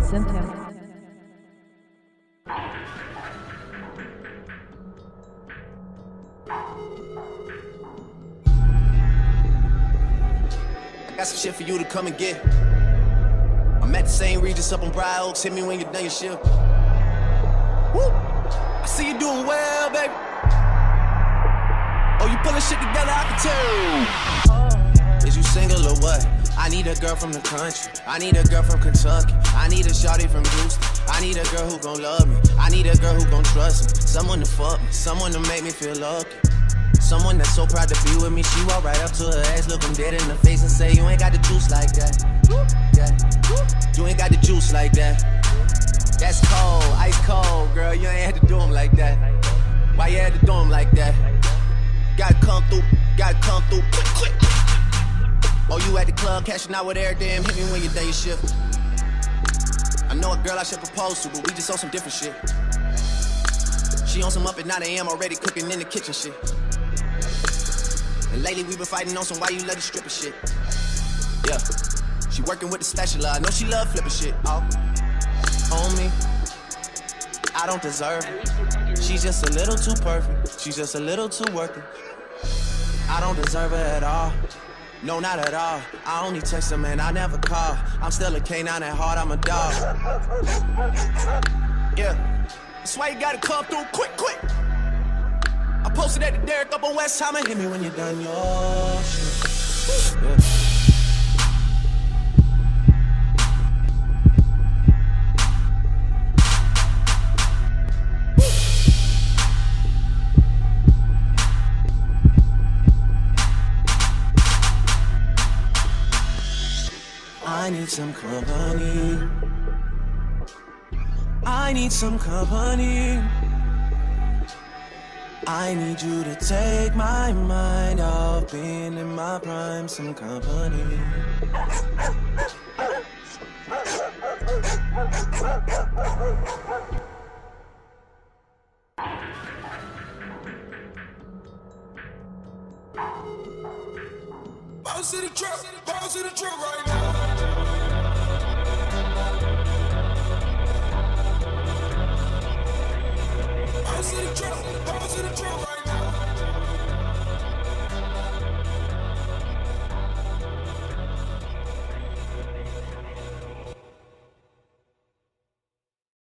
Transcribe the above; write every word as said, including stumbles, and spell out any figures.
symptoms. Got some shit for you to come and get. I'm at the same Regis up on Briar Oaks. Hit me when you're done your shift. Woo! I see you doing well, baby. Oh, you pulling shit together, I can tell. Is you single or what? I need a girl from the country. I need a girl from Kentucky. I need a shawty from Houston. I need a girl who gon' love me. I need a girl who gon' trust me. Someone to fuck me. Someone to make me feel lucky. Someone that's so proud to be with me. She walk right up to her ass, look him dead in the face and say, you ain't got the juice like that. Yeah. You ain't got the juice like that. That's cold, ice cold, girl. You ain't had to do him like that. Why you had to do him like that? Gotta come through, gotta come through, quick, quick. Oh, you at the club, cashing out with every damn. Hit me when you done your shift. I know a girl I should propose to, but we just on some different shit. She on some up at nine A M already cooking in the kitchen shit. And lately we been fighting on some why you let her strip and shit. Yeah, she working with the spatula. I know she love flipping shit. Oh, on me, I don't deserve it. She's just a little too perfect. She's just a little too worth it. I don't deserve her at all. No, not at all. I only text her, man, I never call. I'm still a canine at heart, I'm a dog. Yeah, that's why you gotta come through quick, quick. I posted at the Derrick up on West Ham. Hit me when you're done your shit. Yeah. I need some company. I need some company. I need you to take my mind off being in my prime. Some company. Bounce to the trap, bounce to the trap right now.